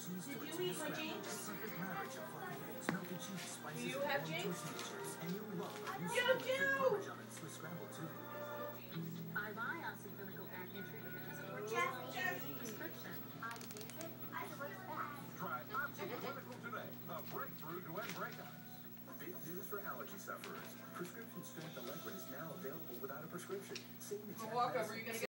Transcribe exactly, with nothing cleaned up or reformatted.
Did you eat my jeans? Do you have jeans? You do! I buy acid clinical acne treatment because it works Jeff, well Jeff. with prescription. I use it. I works best. Try Oxy Clinical today. A breakthrough to end breakouts. Big news for allergy sufferers. Prescription strength Allegra is now available without a prescription. Same exact Walk over, medicine. you gonna